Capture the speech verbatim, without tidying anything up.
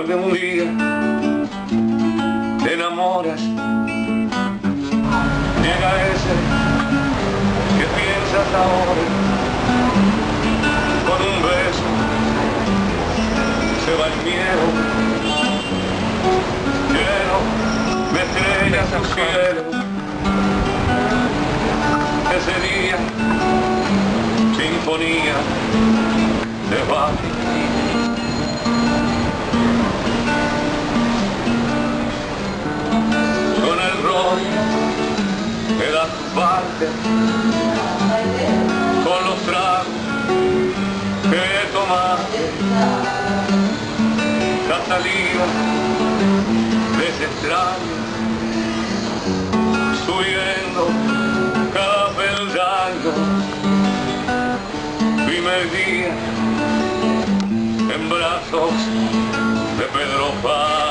de un día te enamoras, llega ese que piensas ahora, con un beso se va el miedo, lleno de estrellas al cielo. Ese día, sinfonía de Bach. Con el rol que da tu parte, con los tragos que tomaste, la saliva de ese extraño, subiendo cada peldaño. Primer día en brazos de Pedro Paz.